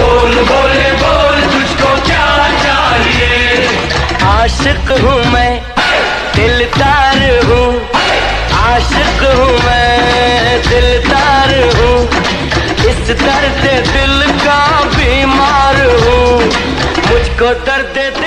बोल बोले बोल तुझको क्या चाहिए। आशिक हूँ मैं दिलदार हूँ, आशिक हूँ मैं दिलदार हूँ, इस दर्द दिल का बीमार हूँ, मुझको दर्द